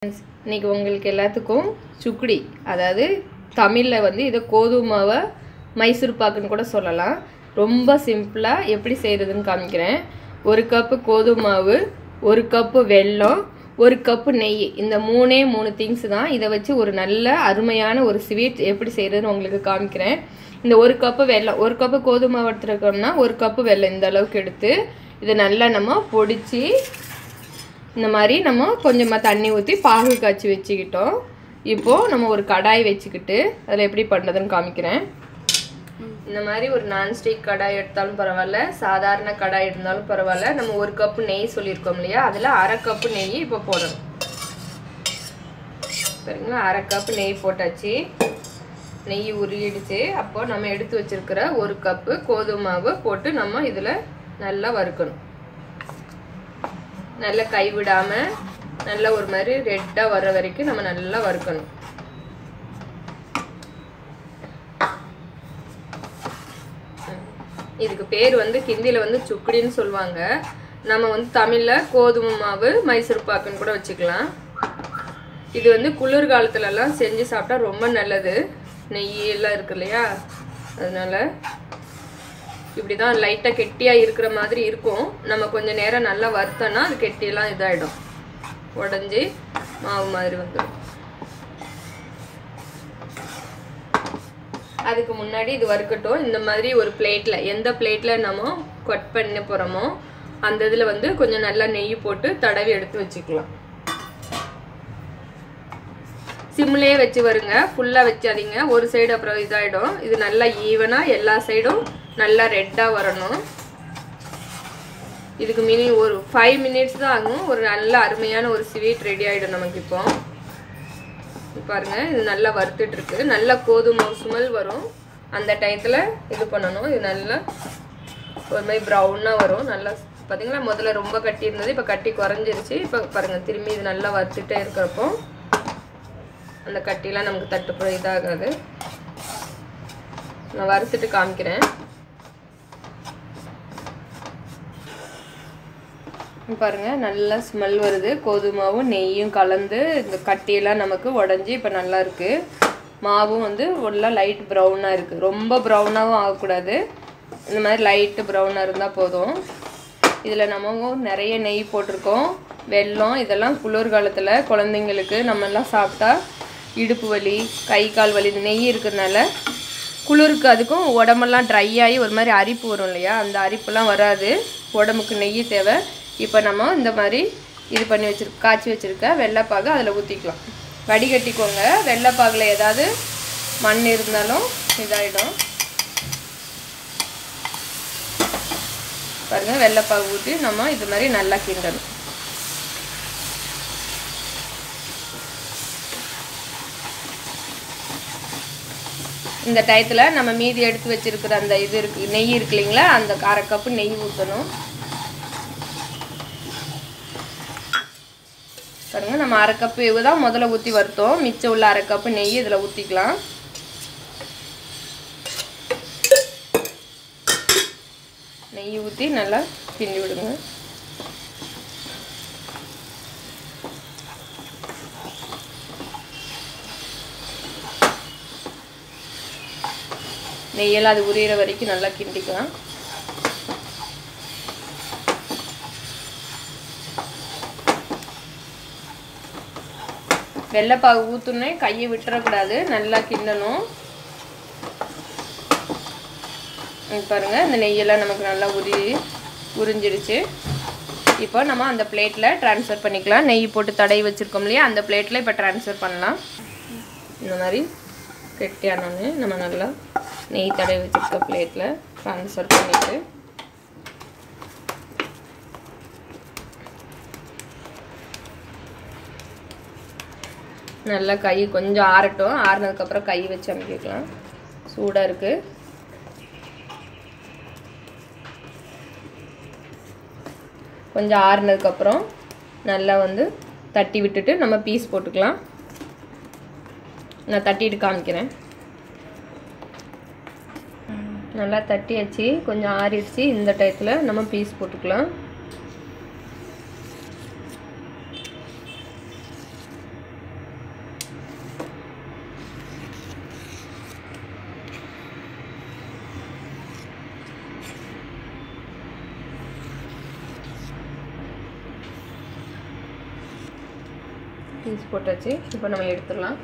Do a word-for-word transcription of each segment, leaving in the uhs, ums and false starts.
இன்னைக்கு உங்களுக்கு எல்லாத்துக்கும் சுக்குடி, அதாவது தமிழில் வந்து இதை கோதுமை மாவை மைசூர் பாக்குன்னு கூட சொல்லலாம். ரொம்ப சிம்பிளாக எப்படி செய்கிறதுன்னு காமிக்கிறேன். ஒரு கப்பு கோதுமை மாவு, ஒரு கப்பு வெல்லம், ஒரு கப்பு நெய், இந்த மூணே மூணு திங்ஸ் தான். இதை வச்சு ஒரு நல்ல அருமையான ஒரு ஸ்வீட் எப்படி செய்கிறதுன்னு உங்களுக்கு காமிக்கிறேன். இந்த ஒரு கப்பு வெல்லம், ஒரு கப்பு கோதுமை மாவு எடுத்துருக்கோம்னா ஒரு கப்பு வெல்லம் இந்த அளவுக்கு எடுத்து இதை நல்லா நம்ம பொடிச்சு இந்த மாதிரி நம்ம கொஞ்சமாக தண்ணி ஊற்றி பாகு காய்ச்சி வச்சுக்கிட்டோம். இப்போது நம்ம ஒரு கடாய் வச்சுக்கிட்டு அதில் எப்படி பண்ணுறதுன்னு காமிக்கிறேன். இந்த மாதிரி ஒரு நான்ஸ்டிக் கடாய் எடுத்தாலும் பரவாயில்ல, சாதாரண கடாய் இருந்தாலும் பரவாயில்ல. நம்ம ஒரு கப்பு நெய் சொல்லியிருக்கோம் இல்லையா, அதில் அரை கப்பு நெய் இப்போ போடணும். சரிங்களா, அரை கப்பு நெய் போட்டாச்சு. நெய் உருகிடுச்சு. அப்போது நம்ம எடுத்து வச்சுருக்கிற ஒரு கப்பு கோதுமை மாவு போட்டு நம்ம இதில் நல்லா வறுக்கணும். நல்லா கைவிடாமல் நல்லா ஒரு மாதிரி ரெட்டாக வர வரைக்கும் நம்ம நல்லா வறுக்கணும். இதுக்கு பேர் வந்து ஹிந்தியில் வந்து சுக்குடின்னு சொல்லுவாங்க. நம்ம வந்து தமிழில் கோதுமை மாவு மைசூர் பாக்குன்னு கூட வச்சுக்கலாம். இது வந்து குளிர்காலத்துலலாம் செஞ்சு சாப்பிட்டா ரொம்ப நல்லது. நெய்யெல்லாம் இருக்கு இல்லையா, அதனால இப்படி தான் லைட்டாக கெட்டியாக இருக்கிற மாதிரி இருக்கும். நம்ம கொஞ்சம் நேரம் நல்லா வறுத்தோன்னா அது கெட்டியெல்லாம் இதாகிடும், உடஞ்சி மாவு மாதிரி வந்துடும். அதுக்கு முன்னாடி இது வறுக்கட்டும். இந்த மாதிரி ஒரு பிளேட்டில், எந்த பிளேட்டில் நம்ம கட் பண்ண போகிறோமோ அந்த இதில் வந்து கொஞ்சம் நல்லா நெய் போட்டு தடவி எடுத்து வச்சுக்கலாம். சிம்லேயே வச்சு வருங்க, ஃபுல்லாக வச்சாதீங்க, ஒரு சைடு அப்புறம் இதாகிடும். இது நல்லா ஈவனாக எல்லா சைடும் நல்லா ரெட்டாக வரணும். இதுக்கு மினி ஒரு ஃபைவ் மினிட்ஸ் தான் ஆகும். ஒரு நல்ல அருமையான ஒரு ஸ்வீட் ரெடி ஆகிடும் நமக்கு. இப்போ பாருங்க, இது நல்லா வறுத்துட்ருக்கு. நல்லா கோதுமை சுமல் வரும். அந்த டயத்தில் இது பண்ணணும். இது நல்லா ஒரு மாதிரி ப்ரௌனாக வரும். நல்லா பார்த்தீங்களா, முதல்ல ரொம்ப கட்டி இருந்தது, இப்போ கட்டி குறைஞ்சிருச்சு. இப்போ பாருங்கள், திரும்பி இது நல்லா வறுத்துட்டே இருக்கிறப்போ அந்த கட்டிலாம் நமக்கு தட்டுப்புற இதாகாது. நான் வறுத்துட்டு காமிக்கிறேன். பாருங்க, நல்லா ஸ்மெல் வருது. கோதுமாவும் நெய்யும் கலந்து இந்த கட்டியெல்லாம் நமக்கு உடஞ்சி இப்போ நல்லா இருக்குது. மாவும் வந்து நல்லா லைட் ப்ரௌனாக இருக்குது. ரொம்ப ப்ரௌனாகவும் ஆகக்கூடாது, இந்த மாதிரி லைட்டு ப்ரௌனாக இருந்தால் போதும். இதில் நம்ம நிறைய நெய் போட்டிருக்கோம், வெல்லம். இதெல்லாம் குளிர்காலத்தில் குழந்தைங்களுக்கு நம்மெல்லாம் சாப்பிட்டா இடுப்பு வலி, கை கால் வலி, இந்த நெய் இருக்கிறதுனால குளிருக்கு அதுக்கும் உடம்பெல்லாம் ட்ரை ஆகி ஒரு மாதிரி அரிப்பு வரும் இல்லையா, அந்த அரிப்புலாம் வராது. உடம்புக்கு நெய் தேவை. இப்போ நம்ம இந்த மாதிரி இது பண்ணி வச்சுருக்க காய்ச்சி வச்சுருக்க வெள்ளைப்பாகு அதில் ஊற்றிக்கலாம். வடிகட்டிக்கோங்க. வெள்ளைப்பாகில் ஏதாவது மண் இருந்தாலும் இதாகிடும். பாருங்கள், வெள்ளைப்பாகு ஊற்றி நம்ம இது மாதிரி நல்லா கிண்டணும். இந்த டயத்தில் நம்ம மீதி எடுத்து வச்சுருக்கிற அந்த இது இருக்குது, நெய் இருக்கு இல்லைங்களா, அந்த அரை கப்பு நெய் ஊற்றணும். பாருங்கள், நம்ம அரை கப்பு இவு தான் முதல்ல ஊற்றி வறுத்தோம். மிச்சம் உள்ள அரை கப்பு நெய் இதில் ஊற்றிக்கலாம். நெய் ஊற்றி நல்லா கிண்டி விடுங்க. நெய்யெல்லாம் அது உரியிற வரைக்கும் நல்லா கிண்டிக்கலாம். வெள்ளைப்பாகு ஊற்றுனே கையை விட்டுறக்கூடாது, நல்லா கிண்டணும். பாருங்கள், இந்த நெய்யெல்லாம் நமக்கு நல்லா உரி உறிஞ்சிடுச்சு. இப்போ நம்ம அந்த பிளேட்டில் ட்ரான்ஸ்ஃபர் பண்ணிக்கலாம். நெய் போட்டு தடவி வச்சுருக்கோம் இல்லையா, அந்த பிளேட்டில் இப்போ ட்ரான்ஸ்ஃபர் பண்ணலாம். இந்த மாதிரி கெட்டியானோன்னு நம்ம நல்லா நெய் தடவி வச்சுருக்க பிளேட்டில் ட்ரான்ஸ்ஃபர் பண்ணிவிட்டு நல்லா கை கொஞ்சம் ஆறட்டும். ஆறுனதுக்கப்புறம் கை வச்சு அமைக்கலாம். சூடாக இருக்குது. கொஞ்சம் ஆறுனதுக்கப்புறம் நல்லா வந்து தட்டி விட்டுட்டு நம்ம பீஸ் போட்டுக்கலாம். நான் தட்டிட்டு காமிக்கிறேன். நல்லா தட்டியாச்சு, கொஞ்சம் ஆறிடுச்சு. இந்த டயத்தில் நம்ம பீஸ் போட்டுக்கலாம். பீஸ் போட்டாச்சு. இப்போ நம்ம எடுத்துடலாம்.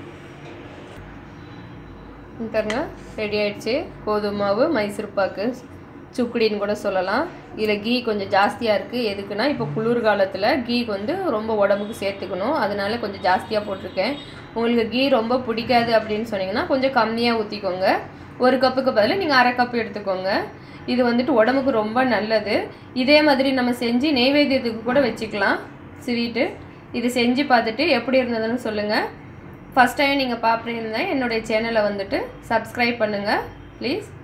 பாருங்க ரெடி ஆயிடுச்சு. கோதுமை மாவு மைசூர் பாக்கு சுக்குடின்னு கூட சொல்லலாம். இதில் கீ கொஞ்சம் ஜாஸ்தியாக இருக்குது. எதுக்குன்னா இப்போ குளிர் காலத்தில் கீ வந்து ரொம்ப உடம்புக்கு சேர்த்துக்கணும், அதனால கொஞ்சம் ஜாஸ்தியாக போட்டிருக்கேன். உங்களுக்கு கீ ரொம்ப பிடிக்காது அப்படின்னு சொன்னீங்கன்னா கொஞ்சம் கம்மியாக ஊற்றிக்கோங்க. ஒரு கப்புக்கு பதில் நீங்கள் அரை கப்பு எடுத்துக்கோங்க. இது வந்துட்டு உடம்புக்கு ரொம்ப நல்லது. இதே மாதிரி நம்ம செஞ்சு நெய்வேத்தியத்துக்கு கூட வச்சுக்கலாம் ஸ்வீட்டு. இது செஞ்சு பார்த்துட்டு எப்படி இருந்ததுன்னு சொல்லுங்கள். ஃபஸ்ட் டைம் நீங்கள் பார்க்குறீங்கன்னா என்னுடைய சேனலை வந்துட்டு சப்ஸ்கிரைப் பண்ணுங்கள் ப்ளீஸ்.